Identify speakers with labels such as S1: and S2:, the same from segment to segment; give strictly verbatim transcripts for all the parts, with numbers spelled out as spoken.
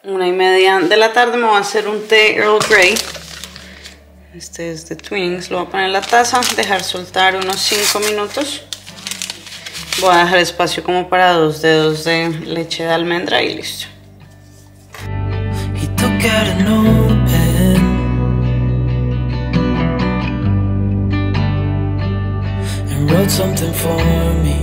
S1: Una y media de la tarde. Me voy a hacer un té Earl Grey. Este es de Twinings. Lo voy a poner en la taza, dejar soltar unos cinco minutos. Voy a dejar espacio como para dos dedos de leche de almendra y listo.
S2: He took out a notepad and wrote something for me.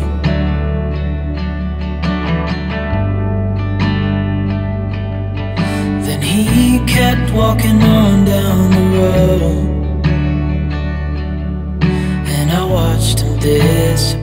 S2: Then he kept walking on down the road, and I watched him disappear.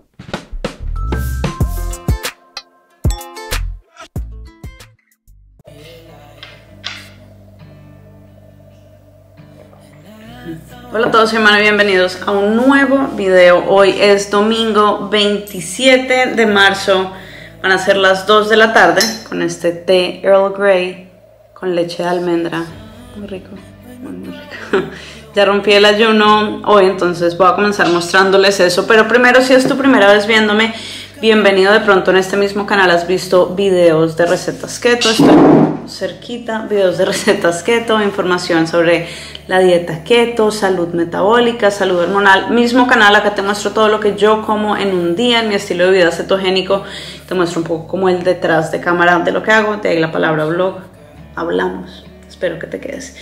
S1: Hola a todos, hermanos, bienvenidos a un nuevo video. Hoy es domingo veintisiete de marzo. Van a ser las dos de la tarde con este té Earl Grey con leche de almendra. Muy rico, muy, muy rico. Ya rompí el ayuno hoy, entonces voy a comenzar mostrándoles eso. Pero primero, si es tu primera vez viéndome, bienvenido. De pronto en este mismo canal has visto videos de recetas keto. Estoy cerquita, videos de recetas keto, información sobre la dieta keto, salud metabólica, salud hormonal. Mismo canal, acá te muestro todo lo que yo como en un día, en mi estilo de vida cetogénico. Te muestro un poco como el detrás de cámara de lo que hago. De ahí la palabra blog. Hablamos. Espero que te quedes.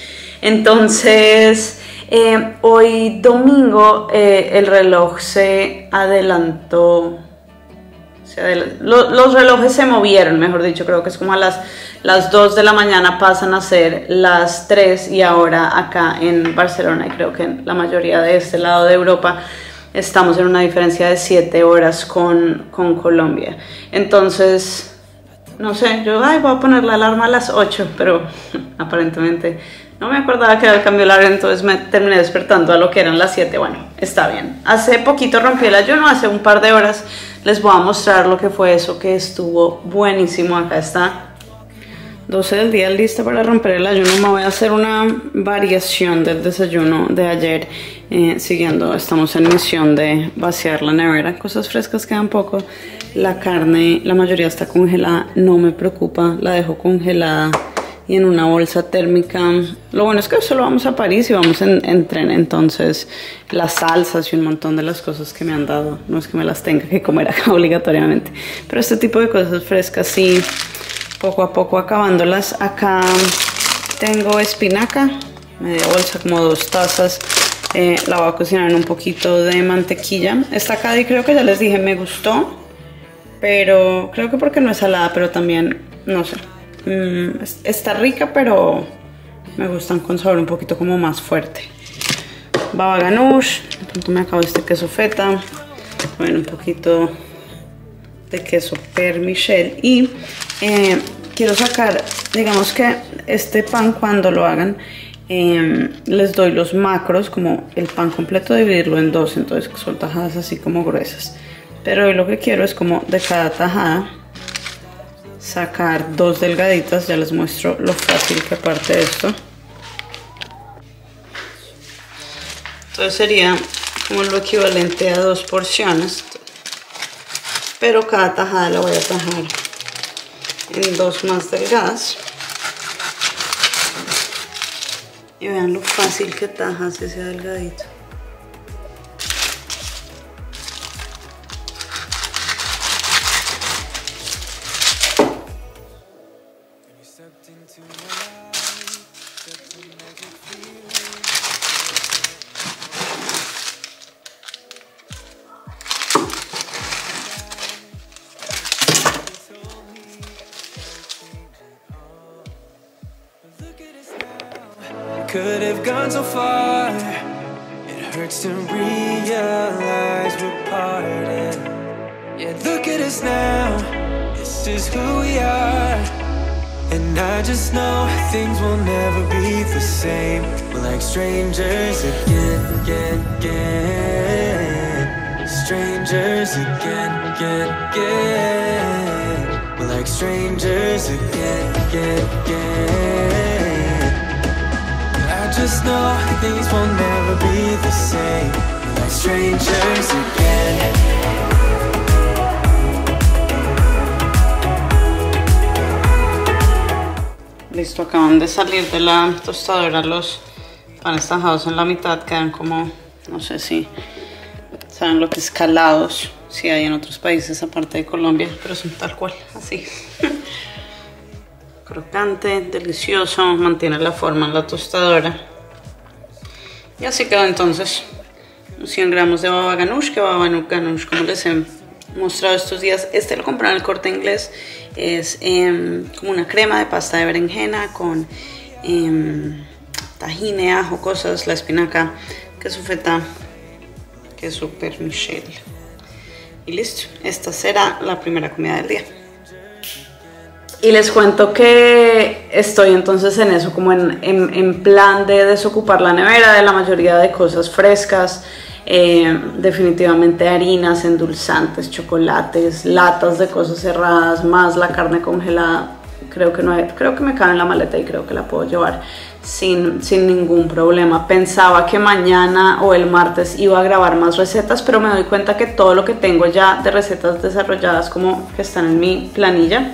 S1: Entonces, eh, hoy domingo eh, el reloj se adelantó. Se adel los, los relojes se movieron, mejor dicho. Creo que es como a las, las dos de la mañana pasan a ser las tres. Y ahora acá en Barcelona, y creo que en la mayoría de este lado de Europa, estamos en una diferencia de siete horas con, con Colombia. Entonces, no sé, yo ay, voy a poner la alarma a las ocho, pero aparentemente no me acordaba que era el cambio de horario, entonces me terminé despertando a lo que eran las siete. Bueno, está bien. Hace poquito rompí el ayuno, hace un par de horas. Les voy a mostrar lo que fue eso, que estuvo buenísimo. Acá está, doce del día, lista para romper el ayuno. Me voy a hacer una variación del desayuno de ayer, eh, siguiendo, estamos en misión de vaciar la nevera. Cosas frescas quedan poco. La carne, la mayoría está congelada, no me preocupa, la dejo congelada y en una bolsa térmica. Lo bueno es que solo vamos a París y vamos en, en tren, entonces las salsas y un montón de las cosas que me han dado, no es que me las tenga que comer acá obligatoriamente, pero este tipo de cosas frescas sí, poco a poco acabándolas. Acá tengo espinaca, media bolsa, como dos tazas. Eh, la voy a cocinar en un poquito de mantequilla. Esta Cadi creo que ya les dije me gustó, pero creo que porque no es salada, pero también, no sé, mm, está rica, pero me gustan con sabor un poquito como más fuerte. Baba ganoush, de pronto me acabo este queso feta, bueno, un poquito de queso Père Michel. Y eh, quiero sacar, digamos que este pan cuando lo hagan, eh, les doy los macros, como el pan completo, dividirlo en dos, entonces son tajadas así como gruesas. Pero hoy lo que quiero es como de cada tajada sacar dos delgaditas. Ya les muestro lo fácil que parte de esto. Entonces sería como lo equivalente a dos porciones. Pero cada tajada la voy a tajar en dos más delgadas. Y vean lo fácil que tajas ese delgadito.
S2: Could have gone so far. It hurts to realize we're parted. Yeah, look at us now. This is who we are. And I just know things will never be the same. We're like strangers again, again, again. Strangers again, again, again. We're like strangers again, again, again. I just know things will never be the same. We're like strangers again.
S1: Listo, acaban de salir de la tostadora los panes tajados en la mitad, quedan como, no sé si saben lo que es calados, si hay en otros países aparte de Colombia, pero son tal cual, así. Crocante, delicioso, mantiene la forma en la tostadora. Y así quedó entonces. cien gramos de baba ganoush, que baba ganoush, como les he mostrado estos días, este lo compré en el Corte Inglés. Es eh, como una crema de pasta de berenjena con eh, tahine, ajo, cosas, la espinaca, queso feta, queso permichel. Y listo, esta será la primera comida del día. Y les cuento que estoy entonces en eso, como en, en, en plan de desocupar la nevera de la mayoría de cosas frescas. Eh, definitivamente harinas, endulzantes, chocolates, latas de cosas cerradas, más la carne congelada. Creo que, no hay, creo que me cabe en la maleta y creo que la puedo llevar sin, sin ningún problema. Pensaba que mañana o el martes iba a grabar más recetas, pero me doy cuenta que todo lo que tengo ya de recetas desarrolladas como que están en mi planilla,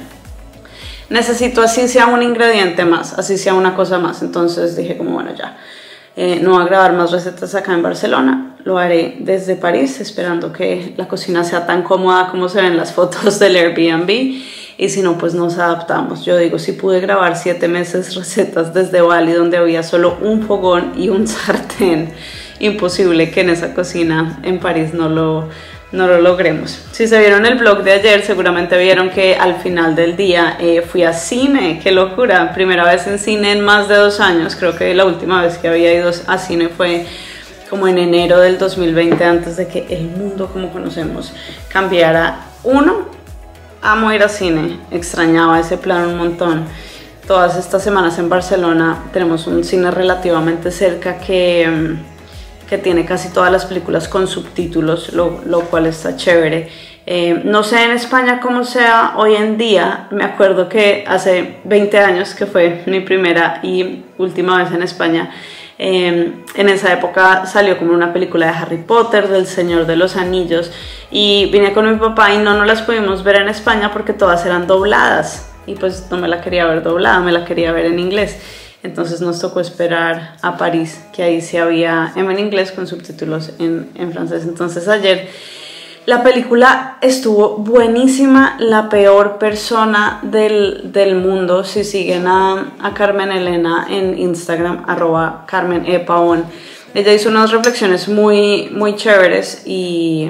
S1: necesito así sea un ingrediente más, así sea una cosa más. Entonces dije como bueno, ya eh, no voy a grabar más recetas acá en Barcelona, lo haré desde París, esperando que la cocina sea tan cómoda como se ven las fotos del Airbnb, y si no, pues nos adaptamos. Yo digo, si pude grabar siete meses recetas desde Bali, donde había solo un fogón y un sartén, imposible que en esa cocina en París no lo, no lo logremos. Si se vieron el vlog de ayer, seguramente vieron que al final del día eh, fui a cine. ¡Qué locura! Primera vez en cine en más de dos años. Creo que la última vez que había ido a cine fue como en enero del dos mil veinte, antes de que el mundo como conocemos cambiara. Uno, amo ir a cine, extrañaba ese plan un montón. Todas estas semanas en Barcelona tenemos un cine relativamente cerca que, que tiene casi todas las películas con subtítulos, lo, lo cual está chévere. Eh, no sé en España cómo sea hoy en día. Me acuerdo que hace veinte años, que fue mi primera y última vez en España, Eh, en esa época salió como una película de Harry Potter, del Señor de los Anillos, y vine con mi papá y no nos las pudimos ver en España porque todas eran dobladas, y pues no me la quería ver doblada, me la quería ver en inglés. Entonces nos tocó esperar a París, que ahí sí había en inglés con subtítulos en, en francés. Entonces ayer la película estuvo buenísima. La peor persona del, del mundo, si siguen a, a Carmen Elena en Instagram, arroba Carmen E. Pavón, ella hizo unas reflexiones muy, muy chéveres y,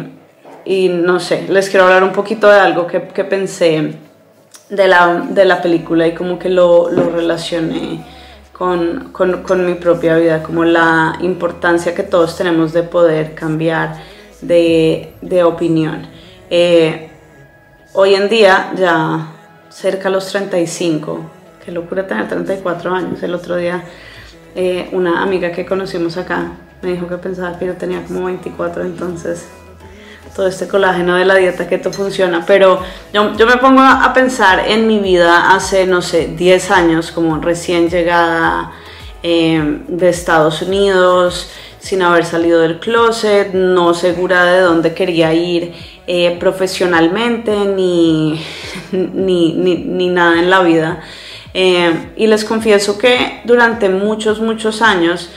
S1: y no sé, les quiero hablar un poquito de algo que, que pensé de la, de la película y como que lo, lo relacioné con, con, con mi propia vida, como la importancia que todos tenemos de poder cambiar De, de opinión. Eh, hoy en día, ya cerca a los treinta y cinco, qué locura tener treinta y cuatro años. El otro día eh, una amiga que conocimos acá me dijo que pensaba que yo tenía como veinticuatro, entonces todo este colágeno de la dieta keto funciona. Pero yo, yo me pongo a pensar en mi vida hace, no sé, diez años, como recién llegada eh, de Estados Unidos, sin haber salido del closet, no segura de dónde quería ir eh, profesionalmente, ni, ni, ni, ni nada en la vida. Eh, y les confieso que durante muchos, muchos años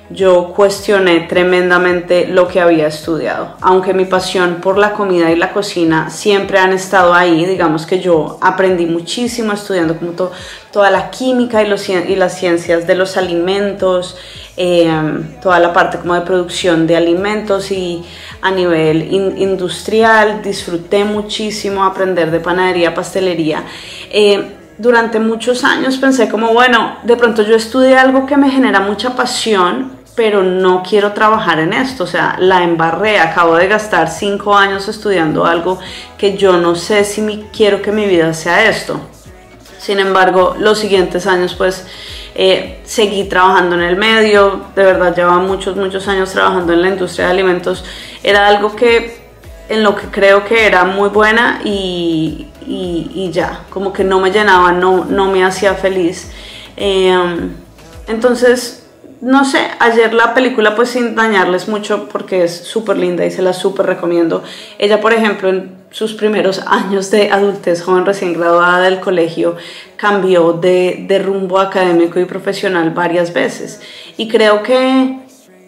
S1: yo cuestioné tremendamente lo que había estudiado. Aunque mi pasión por la comida y la cocina siempre han estado ahí, digamos que yo aprendí muchísimo estudiando como to, toda la química y, los, y las ciencias de los alimentos, eh, toda la parte como de producción de alimentos, y a nivel in, industrial disfruté muchísimo aprender de panadería, pastelería. Eh, durante muchos años pensé como, bueno, de pronto yo estudié algo que me genera mucha pasión, pero no quiero trabajar en esto. O sea, la embarré, acabo de gastar cinco años estudiando algo que yo no sé si mi, quiero que mi vida sea esto. Sin embargo, los siguientes años pues eh, seguí trabajando en el medio. De verdad llevaba muchos, muchos años trabajando en la industria de alimentos. Era algo que, en lo que creo que era muy buena y, y, y ya, como que no me llenaba, no, no me hacía feliz. Eh, entonces, no sé, ayer la película, pues sin dañarles mucho, porque es súper linda y se la súper recomiendo. Ella, por ejemplo, en sus primeros años de adultez joven, recién graduada del colegio, cambió de, de rumbo académico y profesional varias veces. Y creo que,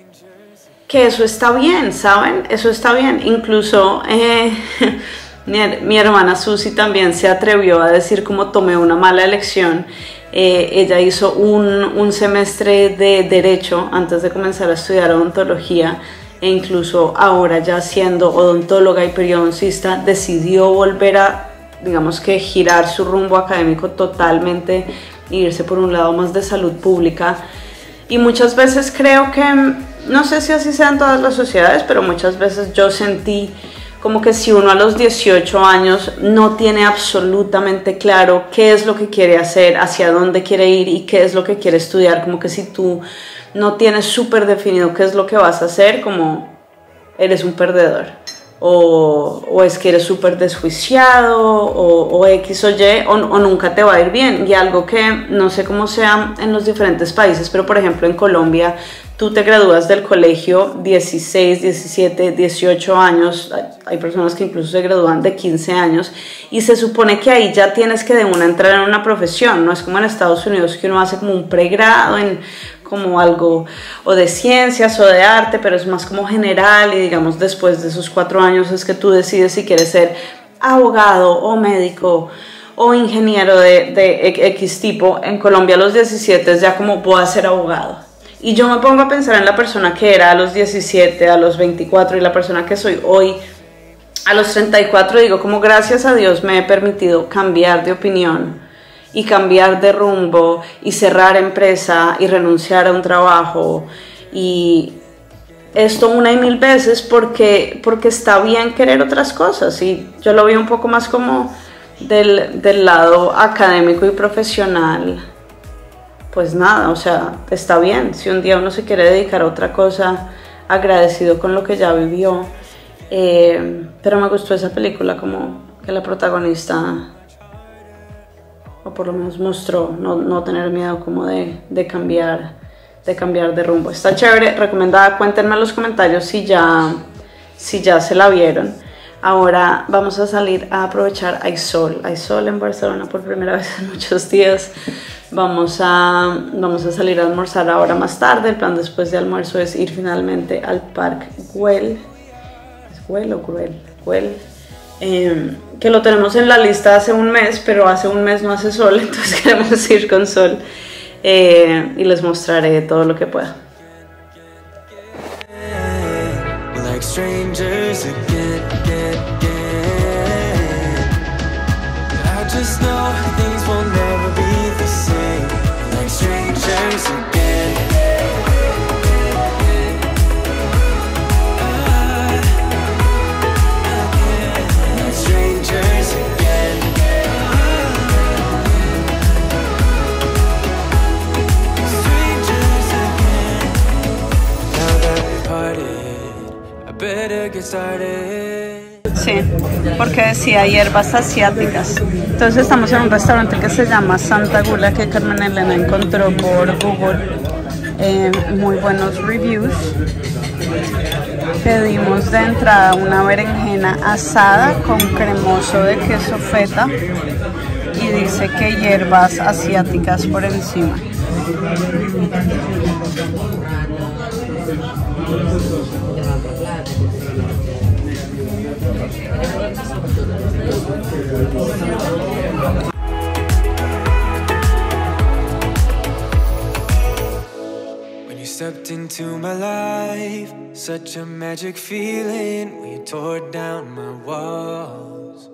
S1: que eso está bien, ¿saben? Eso está bien. Incluso eh, mi, mi hermana Susi también se atrevió a decir como tomé una mala elección. Eh, ella hizo un, un semestre de Derecho antes de comenzar a estudiar odontología, e incluso ahora ya siendo odontóloga y periodoncista decidió volver a, digamos que girar su rumbo académico totalmente e irse por un lado más de salud pública. Y muchas veces creo que, no sé si así sea en todas las sociedades, pero muchas veces yo sentí como que si uno a los dieciocho años no tiene absolutamente claro qué es lo que quiere hacer, hacia dónde quiere ir y qué es lo que quiere estudiar, como que si tú no tienes súper definido qué es lo que vas a hacer, como eres un perdedor, o, o es que eres súper desjuiciado, o, o X o Y, o, o nunca te va a ir bien. Y algo que no sé cómo sea en los diferentes países, pero por ejemplo en Colombia, tú te gradúas del colegio dieciséis, diecisiete, dieciocho años, hay personas que incluso se gradúan de quince años, y se supone que ahí ya tienes que de una entrar en una profesión, no es como en Estados Unidos que uno hace como un pregrado en como algo o de ciencias o de arte, pero es más como general, y digamos después de esos cuatro años es que tú decides si quieres ser abogado o médico o ingeniero de, de X tipo. En Colombia a los diecisiete es ya como voy a ser abogado. Y yo me pongo a pensar en la persona que era a los diecisiete, a los veinticuatro, y la persona que soy hoy a los treinta y cuatro, digo como gracias a Dios me he permitido cambiar de opinión y cambiar de rumbo y cerrar empresa y renunciar a un trabajo, y esto una y mil veces porque, porque está bien querer otras cosas. Y yo lo veo un poco más como del, del lado académico y profesional. Pues nada, o sea, está bien si un día uno se quiere dedicar a otra cosa, agradecido con lo que ya vivió. Eh, pero me gustó esa película, como que la protagonista, o por lo menos mostró no, no tener miedo como de, de, cambiar, de cambiar de rumbo. Está chévere, recomendada. Cuéntenme en los comentarios si ya, si ya se la vieron. Ahora vamos a salir a aprovechar. Hay sol, hay sol en Barcelona por primera vez en muchos días. Vamos a, vamos a salir a almorzar ahora más tarde. El plan después de almuerzo es ir finalmente al Parc Güell. ¿Es Güell o Güell? Güell. Eh, que lo tenemos en la lista hace un mes, pero hace un mes no hace sol, entonces queremos ir con sol, eh, y les mostraré todo lo que pueda. Like strangers again, again, again. I just know things will never be the same. Like strangers again. Sí, porque decía hierbas asiáticas. Entonces estamos en un restaurante que se llama Santa Gula, que Carmen Elena encontró por Google. Eh, muy buenos reviews. Pedimos de entrada una berenjena asada con cremoso de queso feta, y dice que hierbas asiáticas por encima.
S2: When you stepped into my life, such a magic feeling when you tore down my walls.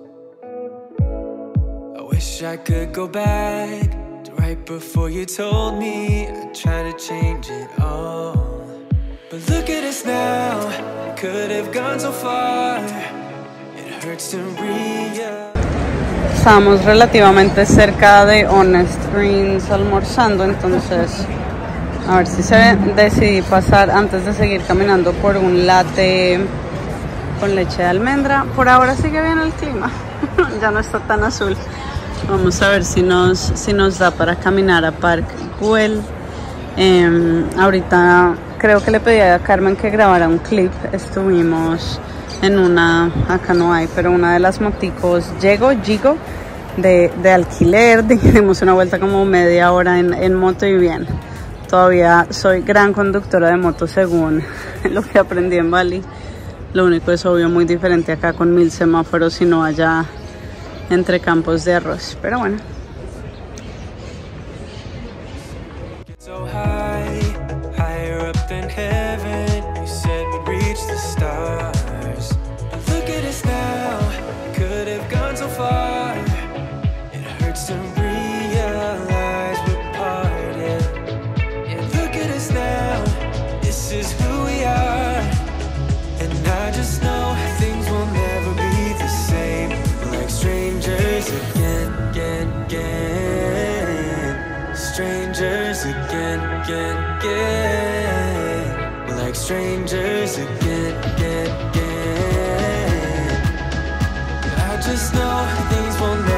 S2: I wish I could go back to right before you told me I'd try to change it all. But look at us now, we could have gone so far. It hurts to realize.
S1: Estamos relativamente cerca de Honest Greens almorzando, entonces a ver si se ve. Decidí pasar antes de seguir caminando por un latte con leche de almendra. Por ahora sigue bien el clima, ya no está tan azul. Vamos a ver si nos, si nos da para caminar a Parc Güell. Eh, ahorita creo que le pedí a Carmen que grabara un clip. Estuvimos en una, acá no hay, pero una de las moticos Llego, Gigo, de, de alquiler. Dimos una vuelta como media hora en, en moto y bien. Todavía soy gran conductora de moto según lo que aprendí en Bali. Lo único es obvio muy diferente acá con mil semáforos y no allá entre campos de arroz. Pero bueno.
S2: Strangers again, again, again. We're like strangers again, again, again. I just know things will never